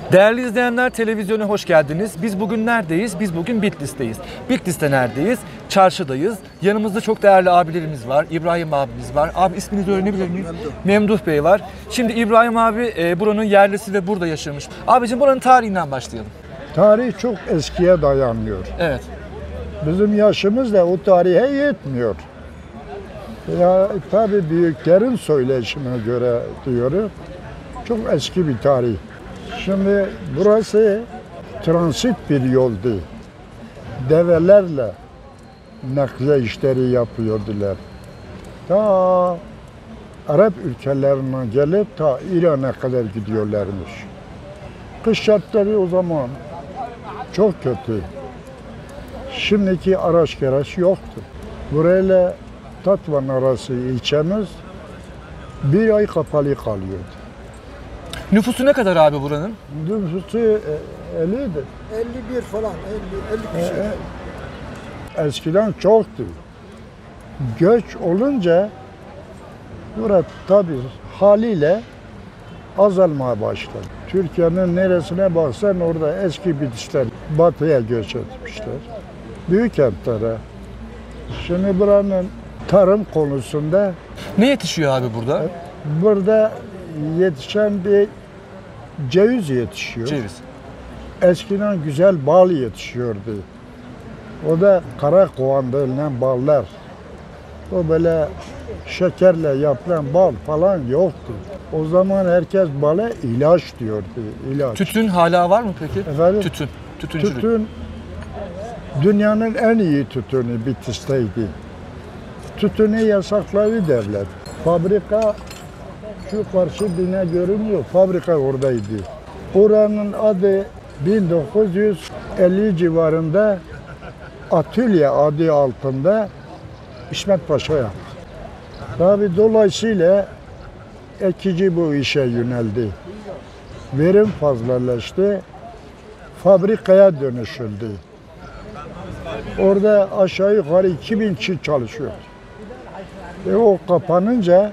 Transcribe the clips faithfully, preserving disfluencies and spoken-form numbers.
Değerli izleyenler, televizyona hoş geldiniz. Biz bugün neredeyiz? Biz bugün Bitlis'teyiz. Bitlis'te neredeyiz? Çarşıdayız. Yanımızda çok değerli abilerimiz var. İbrahim abimiz var. Abi isminizi öğrenebilir miyim? Memduh. Memduh Bey var. Şimdi İbrahim abi e, buranın yerlisi ve burada yaşamış. Abicim buranın tarihinden başlayalım. Tarih çok eskiye dayanıyor. Evet. Bizim yaşımız da o tarihe yetmiyor. Ya tabii büyüklerin söyleşine göre diyorum. Çok eski bir tarih. Şimdi burası transit bir yoldu. Develerle nakliye işleri yapıyordular. Ta Arap ülkelerine gelip ta İran'a kadar gidiyorlarmış. Kış şartları o zaman çok kötü. Şimdiki araç gereç yoktu. Burayla Tatvan arası ilçemiz bir ay kapalı kalıyordu. Nüfusu ne kadar abi buranın? Nüfusu elliydi. elli bir falan, elli, elli kişi. E, eskiden çoktu. Göç olunca burası tabii haliyle azalmaya başladı. Türkiye'nin neresine baksan orada eski Bitlisler batıya göç etmişler. Büyük kentlere. Şimdi buranın tarım konusunda Ne yetişiyor abi burada? burada yetişen bir ceviz yetişiyor. Ceviz. Eskiden güzel bal yetişiyordu. O da kara kovan denilen ballar. O böyle şekerle yapılan bal falan yoktu. O zaman herkes bala ilaç diyordu. İlaç. Tütün hala var mı peki? Efendim? Tütün. Tütüncülük. Tütün dünyanın en iyi tütünü Bitlis'teydi. Tütünü yasakladı devlet. Fabrika şu karşı bina görünüyor. Fabrika oradaydı. Oranın adı bin dokuz yüz elli civarında Atölye adı altında İsmet Paşa yaptı. Tabi dolayısıyla ekici bu işe yöneldi. Verim fazlalaştı. Fabrikaya dönüşüldü. Orada aşağı yukarı iki bin kişi çalışıyor. E o kapanınca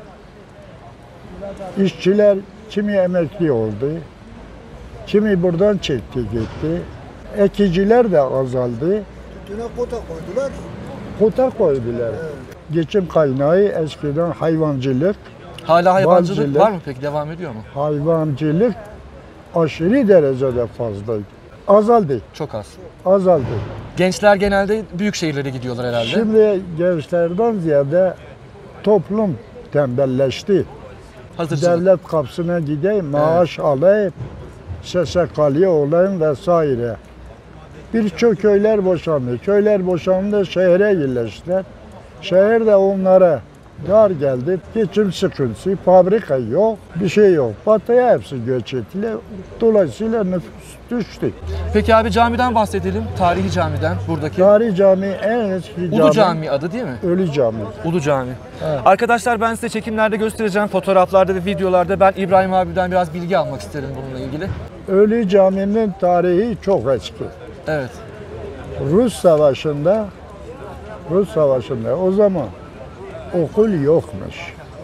işçiler kimi emekli oldu, kimi buradan çekti gitti. Ekiciler de azaldı. Tütüne kota koydular. Kota koydular. Evet. Geçim kaynağı eskiden hayvancılık. Hala hayvancılık balcılık, var mı peki? Devam ediyor mu? Hayvancılık aşırı derecede fazlaydı. Azaldı. Çok az. Azaldı. Gençler genelde büyük şehirlere gidiyorlar herhalde. Şimdi gençlerden ziyade toplum tembelleşti. Hazırcılık. Devlet kapısına gideyim, maaş evet. alayım, S S K'lı olayım vesaire. Birçok köyler boşandı. Köyler boşandı, şehre yerleştiler. Şehir de onlara dar geldi. Geçim sıkıntısı, fabrika yok, bir şey yok. Batıya hepsi göç ettiler. Dolayısıyla nüfus düştü. Peki abi camiden bahsedelim. Tarihi camiden buradaki. Tarihi cami en eski cami. Ulu Cami adı değil mi? Ölü Cami. Ulu Cami. Evet. Arkadaşlar ben size çekimlerde göstereceğim. Fotoğraflarda ve videolarda ben İbrahim abiden biraz bilgi almak isterim bununla ilgili. Ölü Cami'nin tarihi çok eski. Evet. Rus Savaşı'nda Rus Savaşı'nda o zaman okul yokmuş.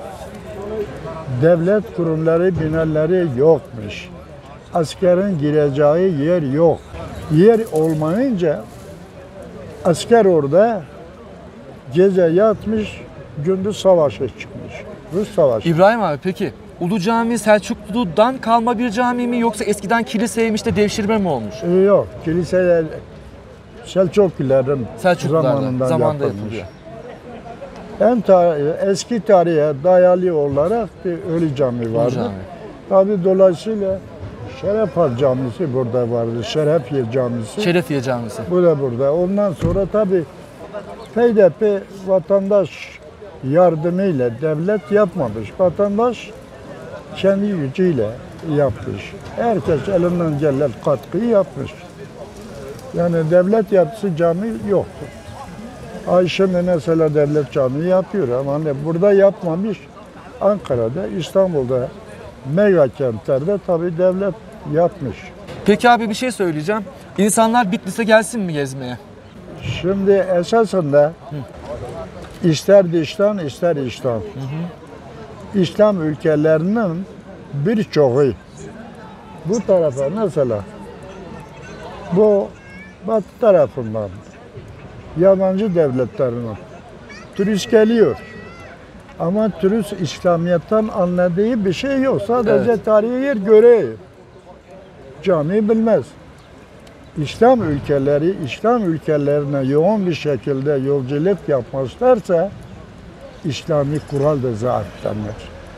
Devlet kurumları, binaları yokmuş. Askerin gireceği yer yok. Yer olmayınca asker orada gece yatmış, gündüz savaşa çıkmış. Rus Savaşı. İbrahim abi peki Ulu Cami Selçuklu'dan kalma bir cami mi yoksa eskiden kiliseymiş de devşirme mi olmuş? Ee, yok, kiliseler Selçukluların Selçuklulardan zamanında yapılmış. yapılıyor. En tar- eski tarihe dayalı olarak bir ölü cami vardı. Cami. Tabii dolayısıyla Şerefhal Camisi burada vardı. Şerefiye Camisi. Şerefiye Camisi. Bu da burada. Ondan sonra tabii peyderpey vatandaş yardımıyla devlet yapmamış. Vatandaş kendi gücüyle yapmış. Herkes elinden gelen katkıyı yapmış. Yani devlet yapısı cami yoktu. Ay şimdi mesela devlet cami yapıyor ama hani burada yapmamış. Ankara'da, İstanbul'da, mega kentlerde tabii devlet yapmış. Peki abi bir şey söyleyeceğim. İnsanlar Bitlis'e gelsin mi gezmeye? Şimdi esasında ister dıştan ister içten. Hı hı. İslam ülkelerinin birçoğu bu tarafa mesela bu batı tarafından yabancı devletlerden turist geliyor. Ama turist İslamiyet'ten anladığı bir şey yok. Sadece Evet. tarihi yer görüyor. Cami bilmez. İslam ülkeleri, İslam ülkelerine yoğun bir şekilde yolculuk yapmazlarsa İslami kural da zaaflanır.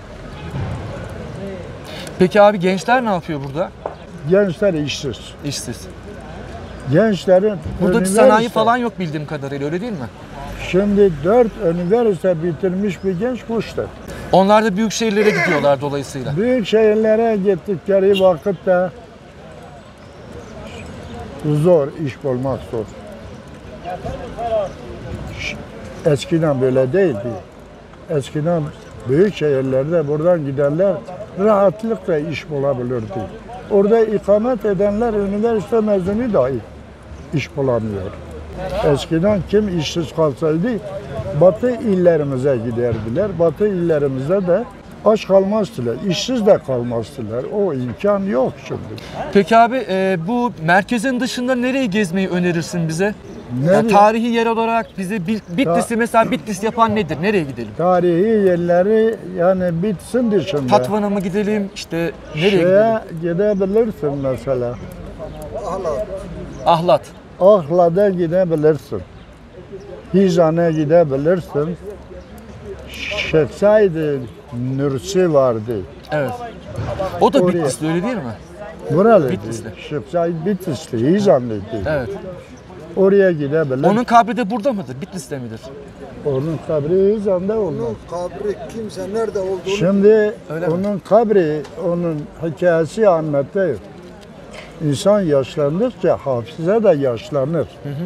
Peki abi gençler ne yapıyor burada? Gençler işsiz. İşsiz. Gençlerin Burada üniversite- sanayi falan yok bildiğim kadarıyla, öyle değil mi? Şimdi dört üniversite bitirmiş bir genç boşta. Onlar da büyük şehirlere gidiyorlar dolayısıyla. Büyük şehirlere gittikleri vakitte zor, iş bulmak zor. Eskiden böyle değildi. Eskiden büyük şehirlerde buradan gidenler rahatlıkla iş bulabilirdi. Orada ikamet edenler üniversite mezunu dahi iş bulamıyor. Eskiden kim işsiz kalsaydı batı illerimize giderdiler. Batı illerimize de aç kalmazdılar, işsiz de kalmazdılar. O imkan yok şimdi. Peki abi e, bu merkezin dışında nereyi gezmeyi önerirsin bize? Nereye? Yani tarihi yer olarak bize Bil- Bitlis'i mesela Bitlis yapan nedir? Nereye gidelim? Tarihi yerleri yani bitsin dışında. Tatvan'a mı gidelim? İşte nereye gidelim? Şeye gidebilirsin mesela. Ahlat. Ahlat. Ahlat'a gidebilirsin. Hizan'a gidebilirsin. Şeyh Said Nursi vardı. Evet. O da Oraya. Bitlis'te, öyle değil mi? Buralıydı. Bitlis'te. Şeyh Said Bitlisli, Hizanlıydı. Evet. Oraya gidebilir. Onun kabri de burada mıdır? Bitlis'te midir? Onun kabri Hizan'da olmaz. Onun kabri kimse nerede olduğunu Şimdi Öyle mi? onun kabri, onun hikayesi anlatıyor. İnsan yaşlandıkça hafıza da yaşlanır.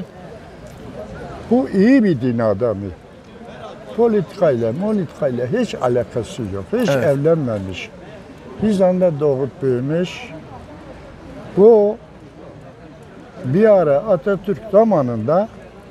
Bu iyi bir din adamı. Politikayla, politikayla hiç alakası yok. Hiç Evet. evlenmemiş. Hizan'da doğup büyümüş. Bu bir ara Atatürk zamanında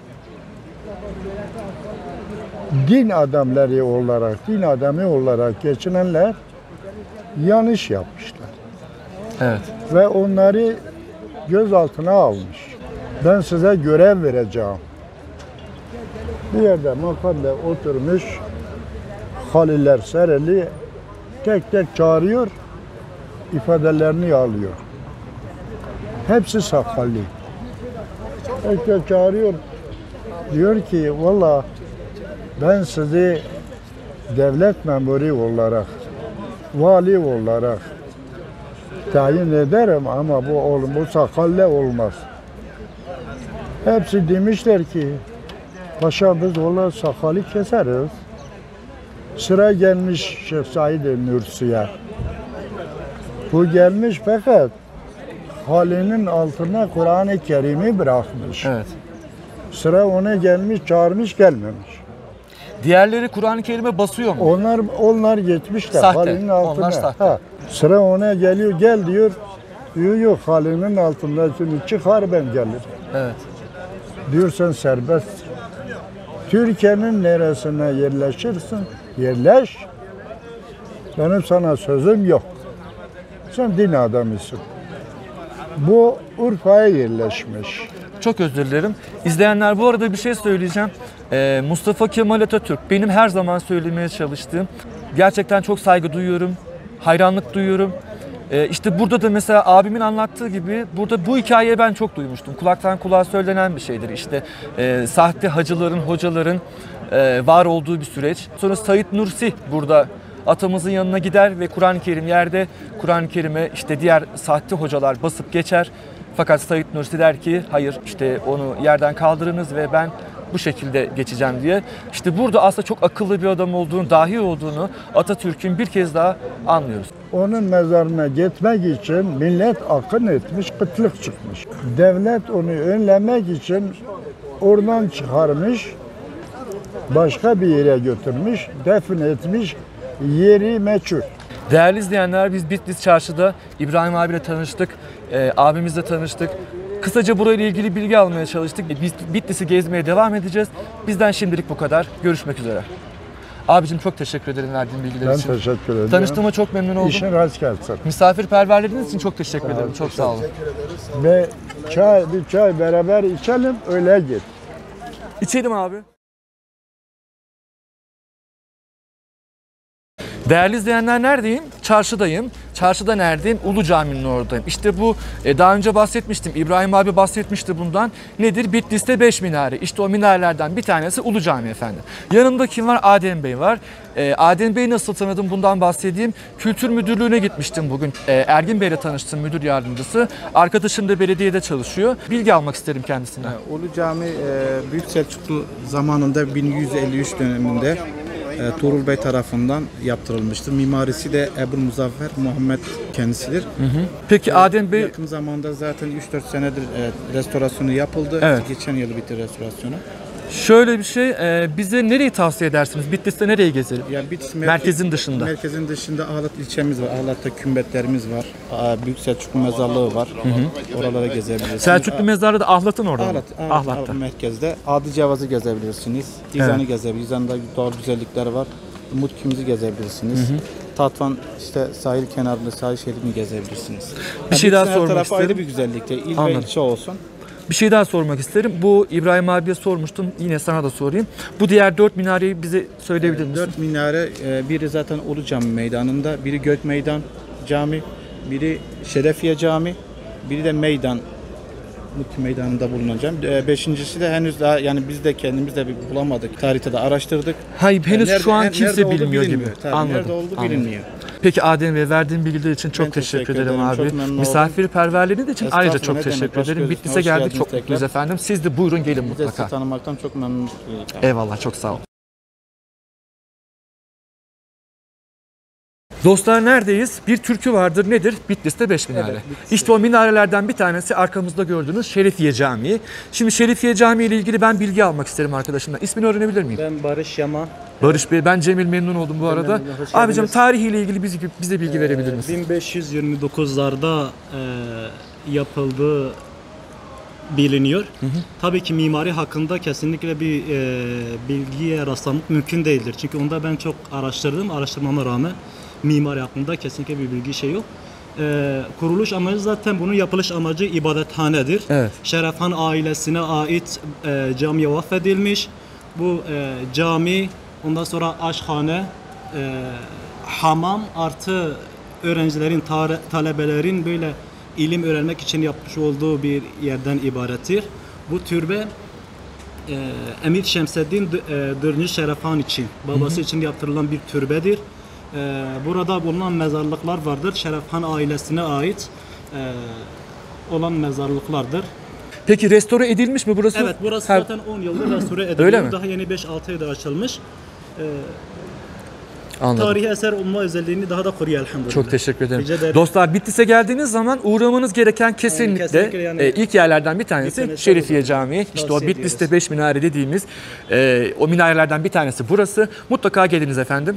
din adamları olarak, din adamı olarak geçinenler yanlış yapmışlar. Evet. Ve onları gözaltına almış. Ben size görev vereceğim. Bir yerde makamda oturmuş Haliller Sereli tek tek çağırıyor, ifadelerini alıyor. Hepsi sakallı. Tek tek çağırıyor. Diyor ki valla ben sizi devlet memuru olarak, vali olarak tayin ederim ama bu oğlum bu sakalle olmaz. Hepsi demişler ki paşa biz valla sakalı keseriz. Sıra gelmiş Şeyh Said Nursi'ye. Bu gelmiş fakat halinin altına Kur'an-ı Kerim'i bırakmış. Evet. Sıra ona gelmiş, çağırmış, gelmemiş. Diğerleri Kur'an-ı Kerim'e basıyor mu? Onlar onlar geçmişler Sahte. halinin altına. Onlar sahte. Ha. Sıra ona geliyor, gel diyor. Diyor yok halinin altındakini çıkar ben gelirim. Evet. Diyor sen serbest. Türkiye'nin neresine yerleşirsin? Yerleş. Benim sana sözüm yok. Sen din adamısın. Bu Urfa'ya yerleşmiş. Çok özür dilerim. İzleyenler, bu arada bir şey söyleyeceğim. Ee, Mustafa Kemal Atatürk benim her zaman söylemeye çalıştığım. Gerçekten çok saygı duyuyorum. Hayranlık duyuyorum. Ee, işte burada da mesela abimin anlattığı gibi burada bu hikayeyi ben çok duymuştum. Kulaktan kulağa söylenen bir şeydir. İşte e, sahte hacıların, hocaların e, var olduğu bir süreç. Sonra Said Nursi burada atamızın yanına gider ve Kur'an-ı Kerim yerde, Kur'an-ı Kerim'e işte diğer sahte hocalar basıp geçer. Fakat Said Nursi der ki hayır, işte onu yerden kaldırınız ve ben bu şekilde geçeceğim diye. İşte burada aslında çok akıllı bir adam olduğunu, dahi olduğunu Atatürk'ün bir kez daha anlıyoruz. Onun mezarına gitmek için millet akın etmiş, kıtlık çıkmış. Devlet onu önlemek için oradan çıkarmış, başka bir yere götürmüş, defin etmiş, yeri meçhul. Değerli izleyenler, biz Bitlis Çarşı'da İbrahim abiyle tanıştık, e, abimizle tanıştık. Kısaca burayla ilgili bilgi almaya çalıştık. Biz Bitlis'i gezmeye devam edeceğiz. Bizden şimdilik bu kadar. Görüşmek üzere. Abicim çok teşekkür ederim verdiğin bilgiler Ben için. teşekkür ederim. Tanıştığıma çok memnun oldum. İşin rast gelsin. Misafirperverliğiniz için çok teşekkür ederim. Çok sağ olun. Ve çay, bir çay beraber içelim, öyle git. İçelim abi. Değerli izleyenler, neredeyim? Çarşıdayım. Çarşıda neredeyim? Ulu Cami'nin oradayım. İşte bu e, daha önce bahsetmiştim. İbrahim abi bahsetmişti bundan. Nedir? Bitlis'te beş minare. İşte o minarelerden bir tanesi Ulu Cami efendim. Yanımda kim var? Adem Bey var. E, Adem Bey'i nasıl tanıdım? Bundan bahsedeyim. Kültür Müdürlüğü'ne gitmiştim bugün. E, Ergin Bey'le tanıştım, müdür yardımcısı. Arkadaşım da belediyede çalışıyor. Bilgi almak isterim kendisinden. Ulu Cami e, Büyük Selçuklu zamanında bin yüz elli üç döneminde e, Tuğrul Bey tarafından yaptırılmıştır. Mimarisi de Ebu Muzaffer Muhammed kendisidir. Hı hı. Peki Adem Bey... Yakın zamanda zaten üç dört senedir e, restorasyonu yapıldı. Evet. Geçen yıl bitti restorasyonu. Şöyle bir şey, e, bize nereyi tavsiye edersiniz? Bitlis'te nereyi gezelim? Yani Bitlis Merkezin dışında. Merkezin dışında Ahlat ilçemiz var. Ahlat'ta kümbetlerimiz var. Aa, Büyük Selçuklu mezarlığı var. Hı hı. Oralara gezebilirsiniz. Selçuklu mezarlığı da Ahlat'ın orada Ahlat, mı? Ahlat, Ahlat'ta. Ahlat merkezde. Adi Cevaz'ı gezebilirsiniz. İzan'ı Evet. gezebilirsiniz. İzan'da doğal güzellikler var. Mutkimiz'i gezebilirsiniz. Hı hı. Tatvan işte sahil kenarında sahil şeridini gezebilirsiniz. Bir şey daha her sormak tarafı isterim. ayrı bir güzellikte. İl Anladım. ve ilçe olsun. Bir şey daha sormak isterim. Bu İbrahim abiye sormuştum. Yine sana da sorayım. Bu diğer dört minareyi bize söyleyebilir misin? Dört minare, e, biri zaten Ulu Cami meydanında, biri Gök Meydan Cami, biri Şerefiye Cami, biri de Meydan Mutlu Meydanı'nda bulunan cami. E, beşincisi de henüz daha, yani biz de kendimiz de bir bulamadık. Tarihte de araştırdık. Hayır, henüz Nerede- şu an nerede kimse olduğu bilmiyor gibi. bilinmiyor. Tabii, Anladım. nerede olduğu anladım. bilinmiyor. Peki Adem Bey, verdiğin bilgiler için çok Ben teşekkür, teşekkür ederim ederim. abi. Çok memnun oldum. Misafirperverliğiniz için ayrıca çok Estağfurullah, ne demek. teşekkür Hoş ederim. geldiniz. Bitlis'e Hoş geldik, geldiniz çok tekrar. mutluyuz efendim. Siz de buyurun gelin Biz de mutlaka. sizi tanımaktan çok memnun olduk. Eyvallah, çok sağ ol. Dostlar, neredeyiz? Bir türkü vardır. Nedir? Bitlis'te beş minare. Evet, Bitlis'te. İşte o minarelerden bir tanesi arkamızda gördüğünüz Şerifiye Camii. Şimdi Şerifiye Camii ile ilgili ben bilgi almak isterim arkadaşımdan. İsmini öğrenebilir miyim? Ben Barış Yaman. Barış Bey, ben Cemil, memnun oldum bu arada. memnun, hoş Abicim, geldiniz. tarihiyle ilgili bize, bize bilgi verebilir misiniz? bin beş yüz yirmi dokuzlarda e, yapıldığı biliniyor. Hı hı. Tabii ki mimari hakkında kesinlikle bir e, bilgiye rastlamak mümkün değildir. Çünkü onda ben çok araştırdım. Araştırmama rağmen mimari hakkında kesinlikle bir bilgi şey yok. E, kuruluş amacı zaten bunun yapılış amacı ibadethanedir. Evet. Şerefhan ailesine ait e, camiye vakfedilmiş. Bu e, cami, ondan sonra aşkhane, e, hamam artı öğrencilerin, tare, talebelerin böyle ilim öğrenmek için yapmış olduğu bir yerden ibarettir. Bu türbe e, Emir Şemseddin e, dördüncü Şerefhan için, babası hı hı. için yaptırılan bir türbedir. E, burada bulunan mezarlıklar vardır. Şerefhan ailesine ait e, olan mezarlıklardır. Peki restore edilmiş mi burası? Evet, burası Her... zaten on yıldır restore ediliyor. Öyle mi? Daha yeni beş altı ayda açılmış. E, Anladım. Tarihi eser olma özelliğini daha da koruyor elhamdülillah. Çok teşekkür ederim. Rica ederim. Dostlar, Bitlis'e geldiğiniz zaman uğramanız gereken kesinlikle, Yani kesinlikle yani e, ilk yerlerden bir tanesi bir tanesi Şerifiye olur. Camii. İşte o Tavsiye Bitlis'te ediyoruz. beş minare dediğimiz e, o minarelerden bir tanesi burası. Mutlaka geliniz efendim.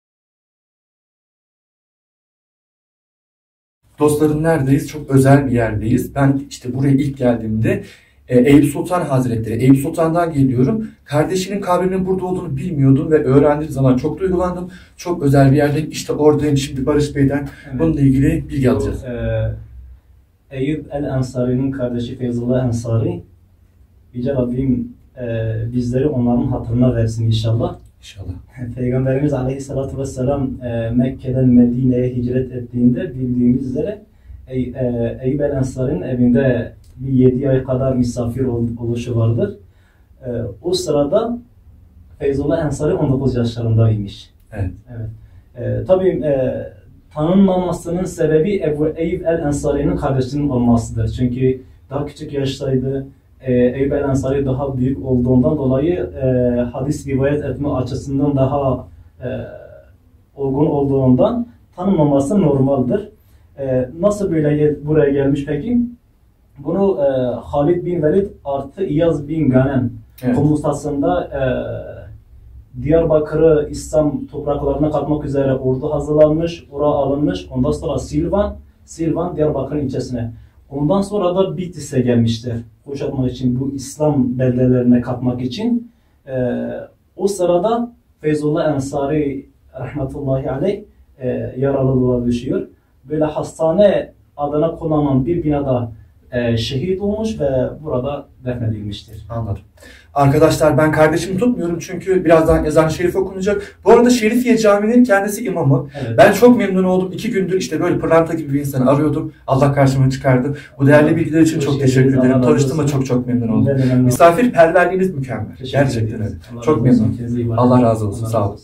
Dostlarım, neredeyiz? Çok özel bir yerdeyiz. Ben işte buraya ilk geldiğimde e, Eyüp Sultan Hazretleri, Eyüp Sultan'dan geliyorum. Kardeşinin kabrinin burada olduğunu bilmiyordum ve öğrendiğim zaman çok duygulandım. Çok özel bir yerdeyim. İşte oradayım şimdi Barış Bey'den. Evet. Bununla ilgili bilgi alacağız. Ee, Eyüp el-Ensari'nin kardeşi Feyzullah Ensari. Yüce Rabbim e, bizleri onların hatırına versin inşallah. İnşallah. Peygamberimiz Aleyhisselatü Vesselam e, Mekke'den Medine'ye hicret ettiğinde bildiğimiz üzere Ey, e, Eyüp el-Ensari'nin evinde bir yedi ay kadar misafir ol, oluşu vardır. E, o sırada Feyzullah Ensari on dokuz yaşlarındaymış. Evet. Evet. E, tabii e, tanınmamasının sebebi Ebu Eyüp el-Ensari'nin kardeşinin olmasıdır. Çünkü daha küçük yaştaydı. E, Eyüp el-Ensari daha büyük olduğundan dolayı e, hadis rivayet etme açısından daha e, olgun olduğundan tanınmaması normaldir. E, nasıl böyle buraya gelmiş peki? Bunu e, Halid bin Velid artı İyaz bin Ganem evet. komutasında e, Diyarbakır'ı İslam topraklarına katmak üzere ordu hazırlanmış, oraya alınmış. Ondan sonra Silvan, Silvan Diyarbakır'ın ilçesine. Ondan sonra da Bitlis'e gelmiştir. Kuşatmak için, bu İslam beldelerine katmak için. Ee, o sırada Feyzullah Ensari rahmetullahi aleyh e, yaralılığa düşüyor. Böyle hastane adına kullanılan bir binada e, şehit olmuş ve burada defnedilmiştir. Anladım. Arkadaşlar ben kardeşimi tutmuyorum çünkü birazdan ezan-ı şerif okunacak. Bu arada Şerifiye Camii'nin kendisi imamı. Evet. Ben çok memnun oldum. İki gündür işte böyle pırlanta gibi bir insanı arıyordum. Allah karşıma çıkardı. Bu değerli bilgiler için çok teşekkür ederim. Tanıştığıma çok çok memnun oldum. Misafirperverliğiniz mükemmel. Gerçekten öyle. Çok memnun. Allah razı olsun. Sağ olun.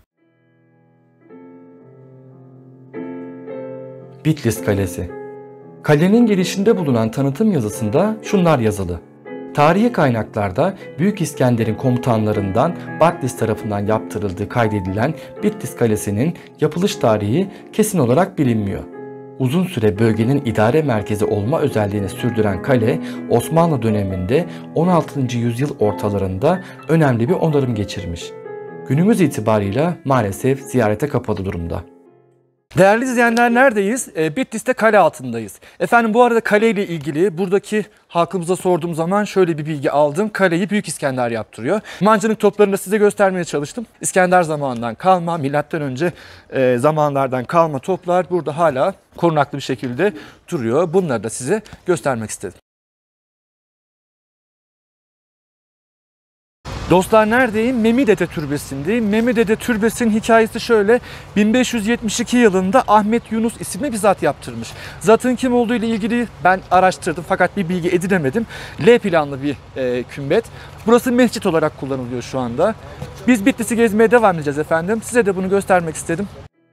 Bitlis Kalesi. Kalenin girişinde bulunan tanıtım yazısında şunlar yazılı. Tarihi kaynaklarda Büyük İskender'in komutanlarından Bitlis tarafından yaptırıldığı kaydedilen Bitlis Kalesi'nin yapılış tarihi kesin olarak bilinmiyor. Uzun süre bölgenin idare merkezi olma özelliğini sürdüren kale, Osmanlı döneminde on altıncı yüzyıl ortalarında önemli bir onarım geçirmiş. Günümüz itibarıyla maalesef ziyarete kapalı durumda. Değerli izleyenler neredeyiz? E, Bitlis'te kale altındayız. Efendim bu arada kaleyle ilgili buradaki halkımıza sorduğum zaman şöyle bir bilgi aldım. Kaleyi Büyük İskender yaptırıyor. Mancınık toplarını da size göstermeye çalıştım. İskender zamanından kalma, milattan önce e, zamanlardan kalma toplar burada hala korunaklı bir şekilde duruyor. Bunları da size göstermek istedim. Dostlar neredeyim? Memidede Türbesi'ndeyim. Memidede Türbesi'nin hikayesi şöyle. bin beş yüz yetmiş iki yılında Ahmet Yunus isimli bir zat yaptırmış. Zatın kim olduğu ile ilgili ben araştırdım fakat bir bilgi edinemedim. L planlı bir e, kümbet. Burası mescit olarak kullanılıyor şu anda. Biz Bitlis'i gezmeye devam edeceğiz efendim. Size de bunu göstermek istedim.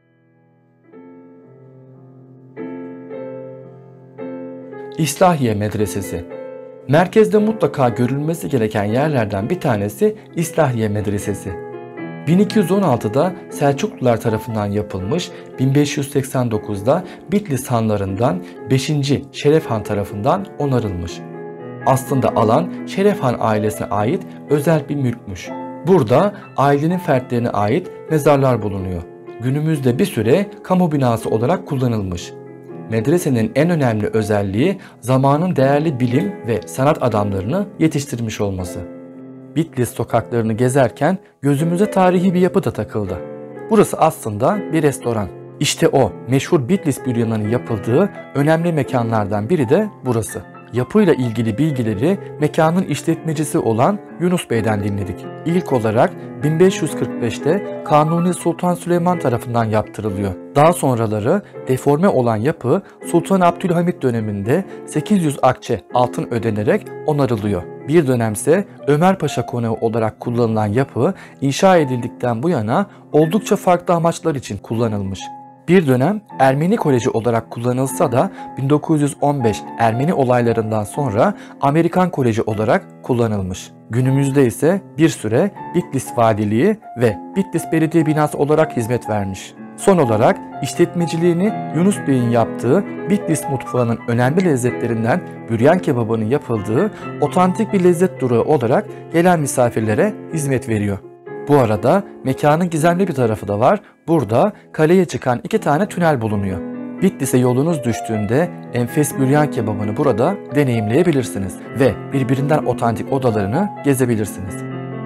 İslahiye Medresesi. Merkezde mutlaka görülmesi gereken yerlerden bir tanesi İslahiye Medresesi. bin iki yüz on altıda Selçuklular tarafından yapılmış, bin beş yüz seksen dokuzda Bitlis hanlarından beşinci Şeref Han tarafından onarılmış. Aslında alan Şeref Han ailesine ait özel bir mülkmüş. Burada ailenin fertlerine ait mezarlar bulunuyor. Günümüzde bir süre kamu binası olarak kullanılmış. Medresenin en önemli özelliği zamanın değerli bilim ve sanat adamlarını yetiştirmiş olması. Bitlis sokaklarını gezerken gözümüze tarihi bir yapı da takıldı. Burası aslında bir restoran. İşte o meşhur Bitlis büryanının yapıldığı önemli mekanlardan biri de burası. Yapıyla ilgili bilgileri mekanın işletmecisi olan Yunus Bey'den dinledik. İlk olarak bin beş yüz kırk beşte Kanuni Sultan Süleyman tarafından yaptırılıyor. Daha sonraları deforme olan yapı Sultan Abdülhamit döneminde sekiz yüz akçe altın ödenerek onarılıyor. Bir dönemse Ömer Paşa Konağı olarak kullanılan yapı inşa edildikten bu yana oldukça farklı amaçlar için kullanılmış. Bir dönem Ermeni Koleji olarak kullanılsa da bin dokuz yüz on beş Ermeni olaylarından sonra Amerikan Koleji olarak kullanılmış. Günümüzde ise bir süre Bitlis Valiliği ve Bitlis Belediye Binası olarak hizmet vermiş. Son olarak işletmeciliğini Yunus Bey'in yaptığı Bitlis mutfağının önemli lezzetlerinden büryan kebabının yapıldığı otantik bir lezzet durağı olarak gelen misafirlere hizmet veriyor. Bu arada mekanın gizemli bir tarafı da var. Burada kaleye çıkan iki tane tünel bulunuyor. Bitlis'e yolunuz düştüğünde enfes büryan kebabını burada deneyimleyebilirsiniz ve birbirinden otantik odalarını gezebilirsiniz.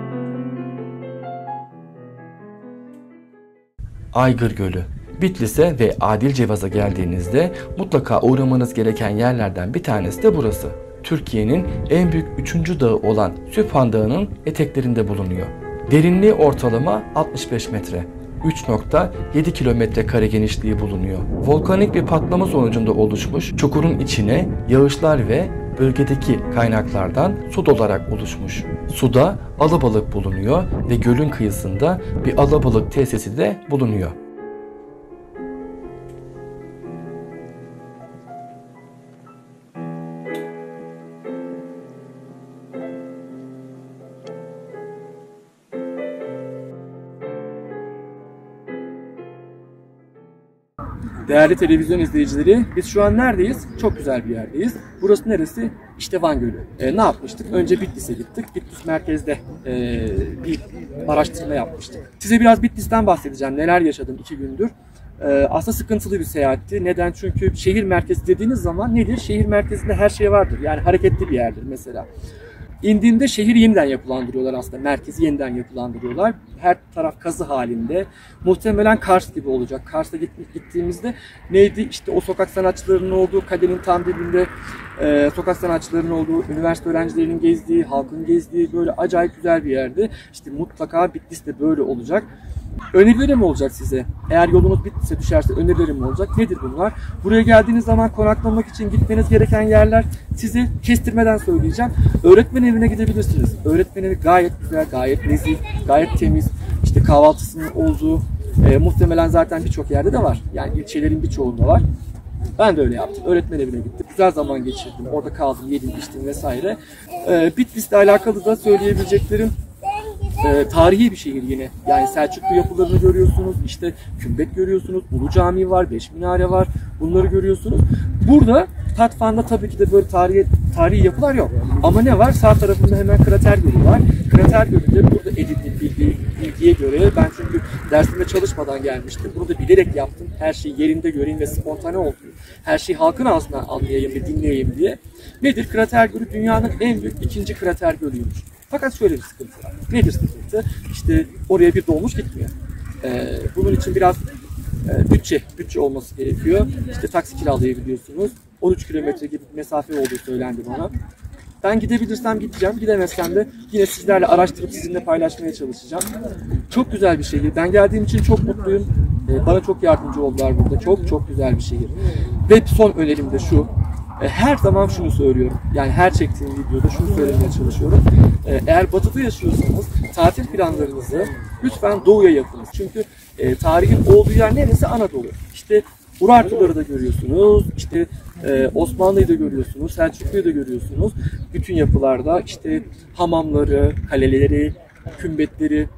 Aygır Gölü. Bitlis'e ve Adilcevaz'a geldiğinizde mutlaka uğramanız gereken yerlerden bir tanesi de burası. Türkiye'nin en büyük üçüncü dağı olan Süphan Dağı'nın eteklerinde bulunuyor. Derinliği ortalama altmış beş metre. üç nokta yedi kilometre kare genişliği bulunuyor. Volkanik bir patlama sonucunda oluşmuş çukurun içine yağışlar ve bölgedeki kaynaklardan su dolarak oluşmuş. Suda alabalık bulunuyor ve gölün kıyısında bir alabalık tesisi de bulunuyor. Değerli televizyon izleyicileri, biz şu an neredeyiz? Çok güzel bir yerdeyiz. Burası neresi? İşte Van Gölü. E, ne yapmıştık? Önce Bitlis'e gittik. Bitlis merkezde e, bir araştırma yapmıştık. Size biraz Bitlis'ten bahsedeceğim. Neler yaşadım iki gündür. E, aslında sıkıntılı bir seyahatti. Neden? Çünkü şehir merkezi dediğiniz zaman nedir? Şehir merkezinde her şey vardır. Yani hareketli bir yerdir mesela. İndiğinde şehri yeniden yapılandırıyorlar aslında. Merkezi yeniden yapılandırıyorlar. Her taraf kazı halinde. Muhtemelen Kars gibi olacak. Kars'a gittiğimizde neydi? İşte o sokak sanatçılarının olduğu, kalenin tam dibinde e, sokak sanatçılarının olduğu, üniversite öğrencilerinin gezdiği, halkın gezdiği böyle acayip güzel bir yerdi. İşte mutlaka Bitlis'te böyle olacak. Önerilerim olacak size. Eğer yolunuz Bitlis'e düşerse önerilerim olacak. Nedir bunlar? Buraya geldiğiniz zaman konaklamak için gitmeniz gereken yerler, sizi kestirmeden söyleyeceğim. Öğretmen evine gidebilirsiniz. Öğretmen evi gayet güzel, gayet nezih, gayet temiz. İşte kahvaltısının olduğu, e, muhtemelen zaten birçok yerde de var. Yani ilçelerin birçoğunda var. Ben de öyle yaptım. Öğretmen evine gittim. Güzel zaman geçirdim. Orada kaldım, yedim, içtim vesaire. E, Bitlis'le alakalı da söyleyebileceklerim, E, tarihi bir şehir yine. Yani Selçuklu yapılarını görüyorsunuz. İşte kümbet görüyorsunuz. Ulu Cami var, Beş Minare var. Bunları görüyorsunuz. Burada Tatvan'da tabii ki de böyle tarihi, tarihi yapılar yok. Ama ne var? Sağ tarafında hemen Krater Gölü var. Krater Gölü de burada edindiğim bilgi, bilgiye göre, ben çünkü dersinde çalışmadan gelmiştim. Bunu da bilerek yaptım. Her şeyi yerinde göreyim ve spontane olsun. Her şeyi halkın ağzından anlayayım ve dinleyeyim diye. Nedir? Krater Gölü dünyanın en büyük ikinci krater gölüymüş. Fakat şöyle bir sıkıntı var. Nedir sıkıntı? İşte oraya bir dolmuş gitmiyor. Ee, bunun için biraz e, bütçe, bütçe olması gerekiyor. İşte taksi kiralayabiliyorsunuz. on üç kilometre gibi bir mesafe olduğu söylendi bana. Ben gidebilirsem gideceğim, gidemezsem de yine sizlerle araştırıp sizinle paylaşmaya çalışacağım. Çok güzel bir şehir. Ben geldiğim için çok mutluyum. Ee, bana çok yardımcı oldular burada. Çok çok güzel bir şehir. Ve son önerim de şu. Her zaman şunu söylüyorum. Yani her çektiğim videoda şunu söylemeye çalışıyorum. Eğer batıda yaşıyorsanız tatil planlarınızı lütfen doğuya yapınız. Çünkü e, tarihin olduğu yer neresi? Anadolu. İşte Urartuları da görüyorsunuz. İşte e, Osmanlı'yı da görüyorsunuz. Selçuklu'yu da görüyorsunuz. Bütün yapılarda işte hamamları, kaleleri, kümbetleri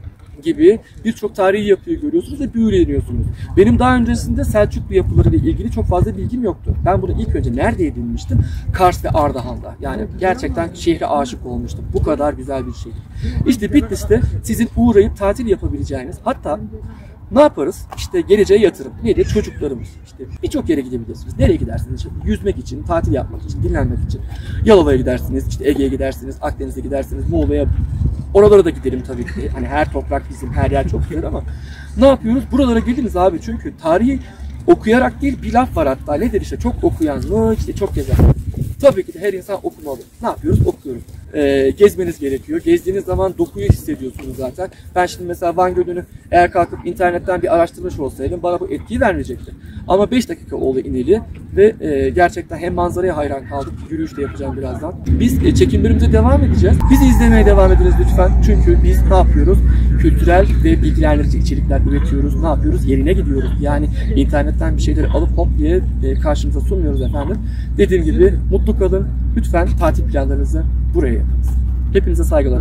gibi birçok tarihi yapıyı görüyorsunuz ve büyüleniyorsunuz. Benim daha öncesinde Selçuklu yapılarıyla ilgili çok fazla bilgim yoktu. Ben bunu ilk önce nerede edinmiştim? Kars ve Ardahan'da. Yani gerçekten şehre aşık olmuştum. Bu kadar güzel bir şehir. İşte Bitlis'te sizin uğrayıp tatil yapabileceğiniz, hatta ne yaparız? İşte geleceğe yatırım. Nedir? Çocuklarımız. İşte birçok yere gidebilirsiniz. Nereye gidersiniz? İşte yüzmek için, tatil yapmak için, dinlenmek için. Yalova'ya gidersiniz, işte Ege'ye gidersiniz, Akdeniz'e gidersiniz, Muğla'ya. Oralara da gidelim tabii ki. Hani her toprak bizim, her yer çok güzel ama ne yapıyoruz? Buralara geliniz abi, çünkü tarihi okuyarak değil, bir laf var hatta. Nedir işte? Çok okuyan mı? İşte çok gezen. Tabii ki de her insan okumalı. Ne yapıyoruz? Okuyoruz. Ee, gezmeniz gerekiyor. Gezdiğiniz zaman dokuyu hissediyorsunuz zaten. Ben şimdi mesela Van Gölü'nü eğer kalkıp internetten bir araştırmış olsaydım bana bu etkiyi vermeyecekti. Ama beş dakika oldu ineli ve e, gerçekten hem manzaraya hayran kaldık. Yürüyüş de yapacağım birazdan. Biz e, çekimlerimize devam edeceğiz. Bizi izlemeye devam ediniz lütfen. Çünkü biz ne yapıyoruz? Kültürel ve bilgilendirici içerikler üretiyoruz. Ne yapıyoruz? Yerine gidiyoruz. Yani internetten bir şeyleri alıp hop diye e, karşımıza sunmuyoruz efendim. Dediğim gibi mutlu kalın. Lütfen tatil planlarınızı buraya yapınız. Hepinize saygılar.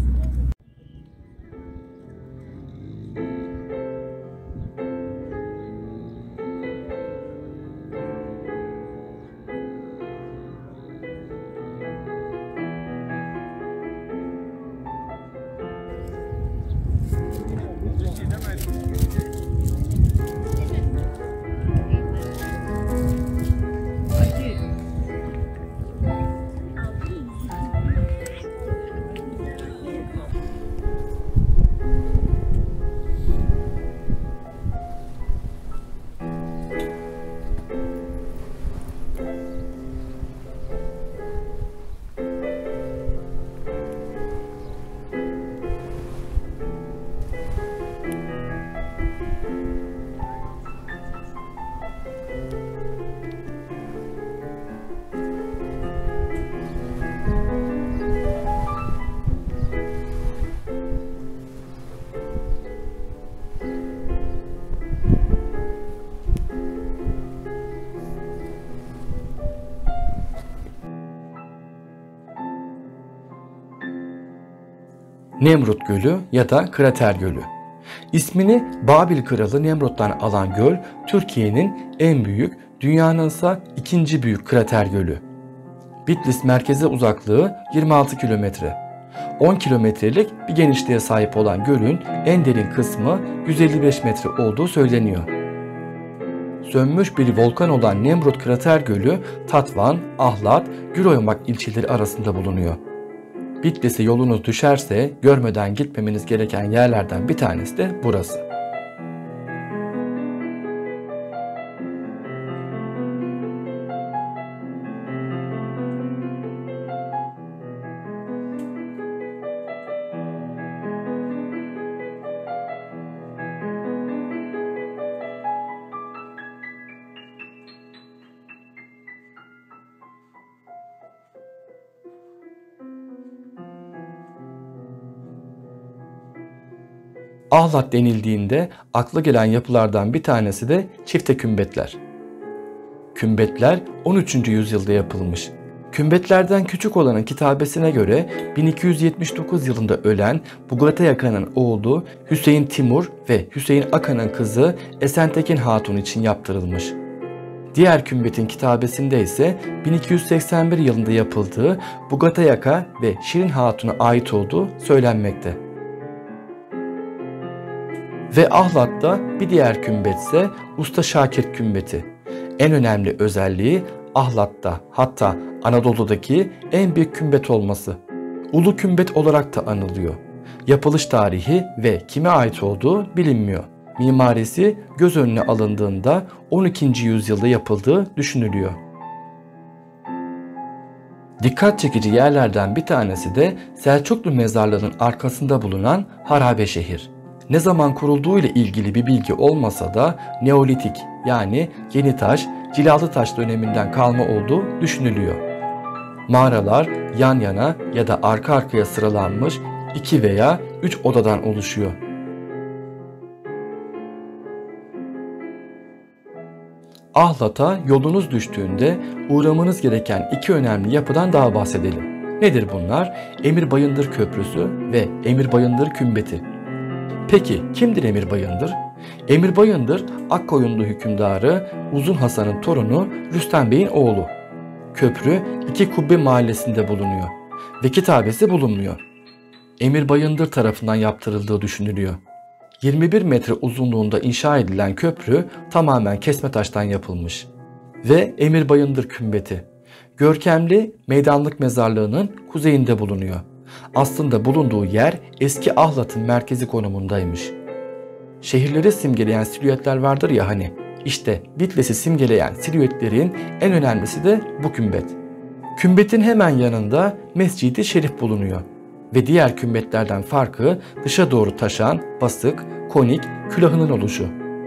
Nemrut Gölü ya da Krater Gölü. İsmini Babil Kralı Nemrut'tan alan göl, Türkiye'nin en büyük, dünyanın ise ikinci büyük krater gölü. Bitlis merkeze uzaklığı yirmi altı kilometre. on kilometrelik bir genişliğe sahip olan gölün en derin kısmı yüz elli beş metre olduğu söyleniyor. Sönmüş bir volkan olan Nemrut Krater Gölü, Tatvan, Ahlat, Güroymak ilçeleri arasında bulunuyor. Bitlis'e yolunuz düşerse görmeden gitmemeniz gereken yerlerden bir tanesi de burası. Ahlat denildiğinde akla gelen yapılardan bir tanesi de çifte kümbetler. Kümbetler on üçüncü yüzyılda yapılmış. Kümbetlerden küçük olanın kitabesine göre bin iki yüz yetmiş dokuz yılında ölen Bugata Yaka'nın oğlu Hüseyin Timur ve Hüseyin Aka'nın kızı Esentekin Hatun için yaptırılmış. Diğer kümbetin kitabesinde ise bin iki yüz seksen bir yılında yapıldığı Bugata Yaka ve Şirin Hatun'a ait olduğu söylenmekte. Ve Ahlat'ta bir diğer kümbetse Usta Şakir kümbeti. En önemli özelliği Ahlat'ta, hatta Anadolu'daki en büyük kümbet olması. Ulu kümbet olarak da anılıyor. Yapılış tarihi ve kime ait olduğu bilinmiyor. Mimarisi göz önüne alındığında on ikinci yüzyılda yapıldığı düşünülüyor. Dikkat çekici yerlerden bir tanesi de Selçuklu mezarlığının arkasında bulunan Harabeşehir. Ne zaman kurulduğu ile ilgili bir bilgi olmasa da Neolitik, yani yeni taş, cilalı taş döneminden kalma olduğu düşünülüyor. Mağaralar yan yana ya da arka arkaya sıralanmış iki veya üç odadan oluşuyor. Ahlat'a yolunuz düştüğünde uğramanız gereken iki önemli yapıdan daha bahsedelim. Nedir bunlar? Emir Bayındır Köprüsü ve Emir Bayındır Kümbeti. Peki kimdir Emir Bayındır? Emir Bayındır, Akkoyunlu hükümdarı Uzun Hasan'ın torunu Rüstem Bey'in oğlu. Köprü iki Kubbe mahallesinde bulunuyor ve kitabesi bulunmuyor. Emir Bayındır tarafından yaptırıldığı düşünülüyor. yirmi bir metre uzunluğunda inşa edilen köprü tamamen kesme taştan yapılmış. Ve Emir Bayındır Kümbeti, görkemli Meydanlık Mezarlığı'nın kuzeyinde bulunuyor. Aslında bulunduğu yer eski Ahlat'ın merkezi konumundaymış. Şehirleri simgeleyen silüetler vardır ya hani, işte Bitlis'i simgeleyen silüetlerin en önemlisi de bu kümbet. Kümbetin hemen yanında Mescid-i Şerif bulunuyor ve diğer kümbetlerden farkı dışa doğru taşan, basık, konik külahının oluşu.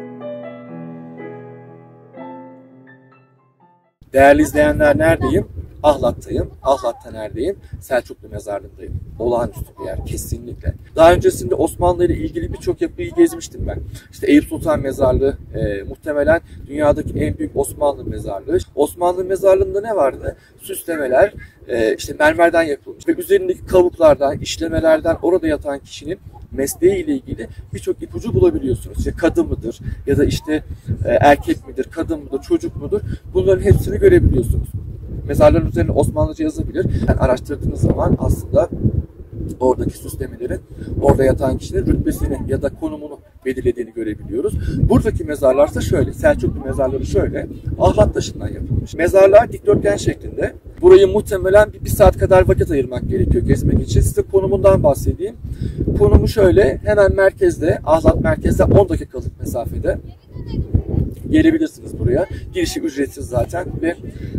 Değerli izleyenler, neredeyim? Ahlat'tayım. Ahlat'ta neredeyim? Selçuklu Mezarlığı'ndayım. Olağanüstü bir yer kesinlikle. Daha öncesinde Osmanlı ile ilgili birçok yapıyı gezmiştim ben. İşte Eyüp Sultan Mezarlığı e, muhtemelen dünyadaki en büyük Osmanlı mezarlığı. Osmanlı mezarlığında ne vardı? Süslemeler, e, işte mermerden yapılmış ve üzerindeki kavuklardan, işlemelerden orada yatan kişinin mesleği ile ilgili birçok ipucu bulabiliyorsunuz. İşte kadın mıdır ya da işte e, erkek midir, kadın mıdır, çocuk mudur? Bunların hepsini görebiliyorsunuz. Mezarların üzerine Osmanlıca yazabilir. Yani araştırdığınız zaman aslında oradaki süslemelerin orada yatan kişinin rütbesini ya da konumunu belirlediğini görebiliyoruz. Buradaki mezarlar da şöyle. Selçuklu mezarları şöyle. Ahlat taşından yapılmış. Mezarlar dikdörtgen şeklinde. Burayı muhtemelen bir, bir saat kadar vakit ayırmak gerekiyor gezmek için. Size konumundan bahsedeyim. Konumu şöyle. Hemen merkezde, Ahlat merkezde on dakikalık mesafede. Gelebilirsiniz buraya. Girişi ücretsiz zaten ve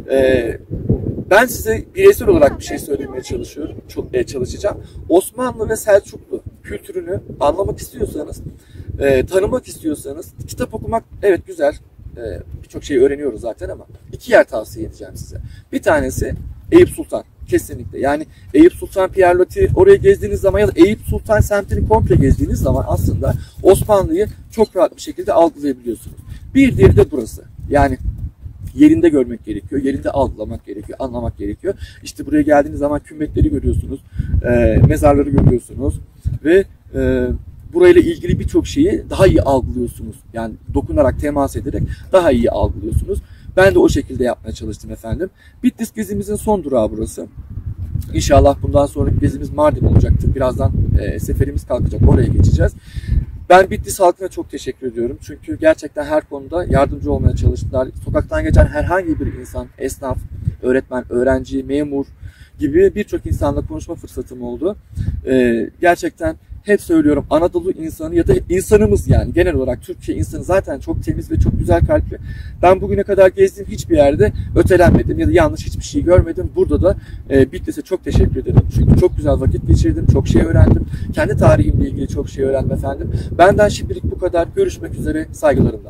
e, ben size bireysel olarak bir şey söylemeye çalışıyorum, çok, e, çalışacağım. Osmanlı ve Selçuklu kültürünü anlamak istiyorsanız, e, tanımak istiyorsanız, kitap okumak evet güzel, e, birçok şey öğreniyoruz zaten ama iki yer tavsiye edeceğim size. Bir tanesi Eyüp Sultan. Kesinlikle. Yani Eyüp Sultan Pierre-Loti oraya gezdiğiniz zaman ya da Eyüp Sultan semtini komple gezdiğiniz zaman aslında Osmanlı'yı çok rahat bir şekilde algılayabiliyorsunuz. Bir diğeri de burası. Yani yerinde görmek gerekiyor, yerinde algılamak gerekiyor, anlamak gerekiyor. İşte buraya geldiğiniz zaman kümbetleri görüyorsunuz, e, mezarları görüyorsunuz ve e, burayla ilgili birçok şeyi daha iyi algılıyorsunuz. Yani dokunarak, temas ederek daha iyi algılıyorsunuz. Ben de o şekilde yapmaya çalıştım efendim. Bitlis gezimizin son durağı burası. İnşallah bundan sonraki gezimiz Mardin olacaktır. Birazdan e, seferimiz kalkacak, oraya geçeceğiz. Ben Bitlis halkına çok teşekkür ediyorum. Çünkü gerçekten her konuda yardımcı olmaya çalıştılar. Sokaktan geçen herhangi bir insan, esnaf, öğretmen, öğrenci, memur, gibi birçok insanla konuşma fırsatım oldu. Ee, gerçekten hep söylüyorum, Anadolu insanı ya da insanımız, yani genel olarak Türkiye insanı zaten çok temiz ve çok güzel kalpli. Ben bugüne kadar gezdiğim hiçbir yerde ötelenmedim ya da yanlış hiçbir şey görmedim. Burada da e, Bitlis'e çok teşekkür ederim. Çünkü çok güzel vakit geçirdim, çok şey öğrendim. Kendi tarihimle ilgili çok şey öğrendim efendim. Benden şimdilik bu kadar. Görüşmek üzere, saygılarımla.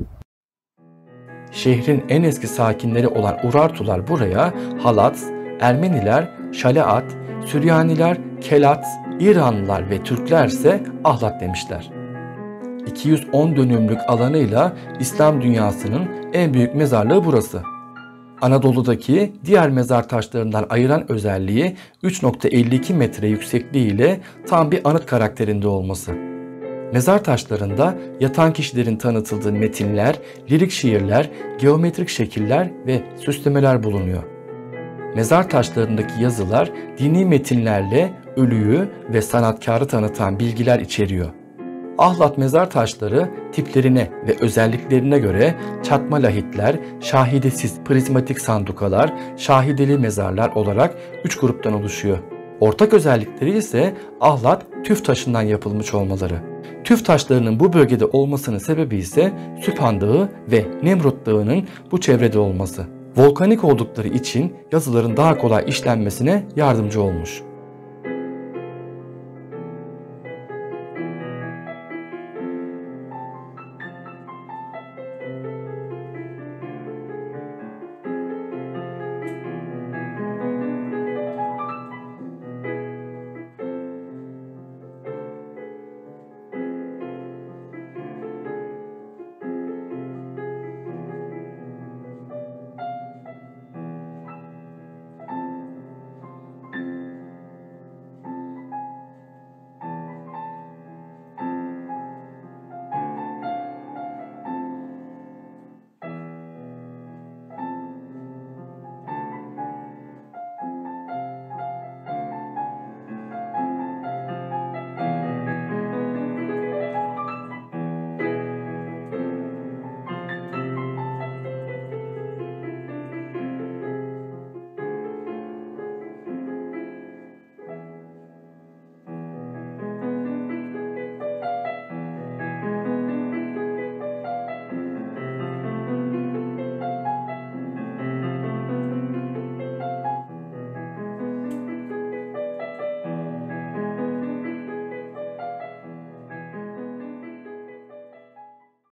Şehrin en eski sakinleri olan Urartular buraya Halat, Ermeniler Şaleat, Süryaniler Kelat, İranlılar ve Türkler ise Ahlat demişler. iki yüz on dönümlük alanıyla İslam dünyasının en büyük mezarlığı burası. Anadolu'daki diğer mezar taşlarından ayıran özelliği üç nokta elli iki metre yüksekliğiyle tam bir anıt karakterinde olması. Mezar taşlarında yatan kişilerin tanıtıldığı metinler, lirik şiirler, geometrik şekiller ve süslemeler bulunuyor. Mezar taşlarındaki yazılar dini metinlerle ölüyü ve sanatkarı tanıtan bilgiler içeriyor. Ahlat mezar taşları tiplerine ve özelliklerine göre çatma lahitler, şahidesiz prizmatik sandukalar, şahideli mezarlar olarak üç gruptan oluşuyor. Ortak özellikleri ise ahlat tüf taşından yapılmış olmaları. Tüf taşlarının bu bölgede olmasının sebebi ise Süphan Dağı ve Nemrut Dağı'nın bu çevrede olması. Volkanik oldukları için yazıların daha kolay işlenmesine yardımcı olmuş.